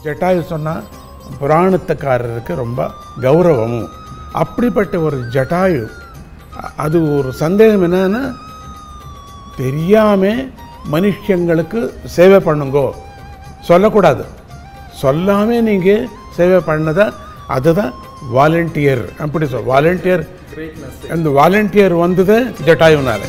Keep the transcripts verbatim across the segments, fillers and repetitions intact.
ஜட்டாயு சொன்னால் புராணத்துக்காரருக்கு ரொம்ப கௌரவமும். அப்படிப்பட்ட ஒரு ஜட்டாயு, அது ஒரு சந்தேகம் என்னன்னா, தெரியாமல் மனுஷங்களுக்கு சேவை பண்ணுங்கோ சொல்லக்கூடாது. சொல்லாமல் நீங்கள் சேவை பண்ணதை அதுதான் வாலண்டியர். அப்படி சொல் வாலண்டியர். அந்த வாலண்டியர் வந்தது ஜட்டாயுனால.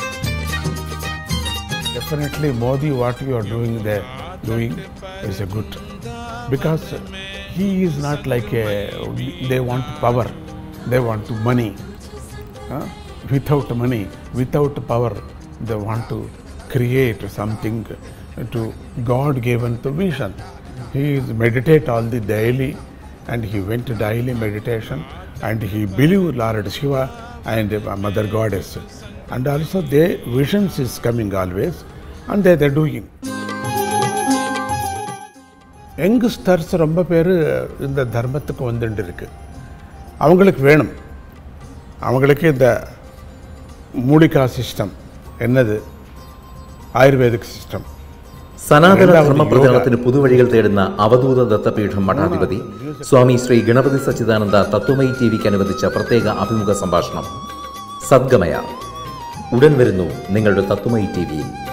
Definitely Modi, what you are doing there, doing is a good, because he is not like a, they want power, they want money. Huh? Without money, without power, they want to create something to God given the vision. He is meditate all the daily, and he went to daily meditation, and he believed Lord Shiva and Mother Goddess. And also their visions is coming always, and they are doing. Youngsters ரொம்ப பேர் இந்த தர்மத்துக்கு வந்துட்டு இருக்கு. அவங்களுக்கு வேணும், அவங்களுக்கு இந்த மூலிகா சிஸ்டம் என்னது, ആയുർവേദിക് സിസ്റ്റം. സനാതന ധർമ്മ പ്രചരണത്തിന് പുതുവഴികൾ തേടുന്ന അവധൂത ദത്തപീഠം മഠാധിപതി സ്വാമി ശ്രീ ഗണപതി സച്ചിദാനന്ദ തത്വമയി ടി വിക്ക് അനുവദിച്ച പ്രത്യേക അഭിമുഖ സംഭാഷണം സദ്ഗമയ ഉടൻ വരുന്നു നിങ്ങളുടെ തത്വമയി ടി വിയിൽ.